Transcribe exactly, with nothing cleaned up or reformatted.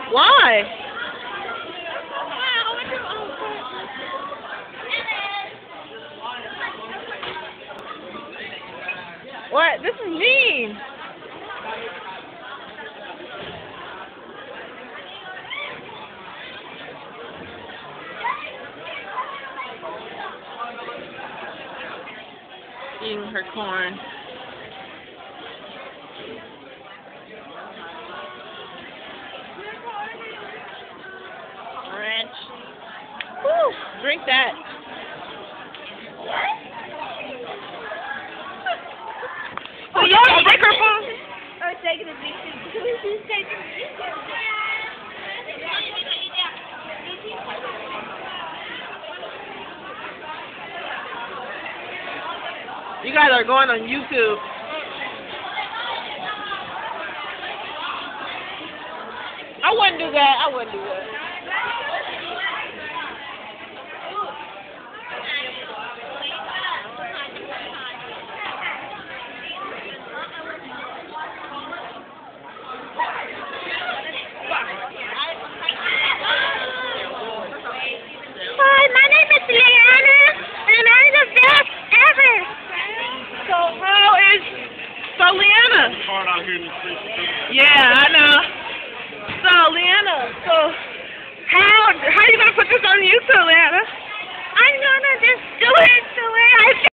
Why? What? This is mean. Eating her corn. Ranch. Woo! Drink that. Oh, yeah, a microphone. Oh, taking a picture. Who's taking a picture? You guys are going on YouTube. I wouldn't do that. I wouldn't do that. Hi, my name is Leanna, and I'm the best ever. So how is so Leanna? It's hard out here in the streets. Yeah, I know. So Leanna, so how how are you gonna put this on YouTube, Leanna? I'm gonna just do it the way I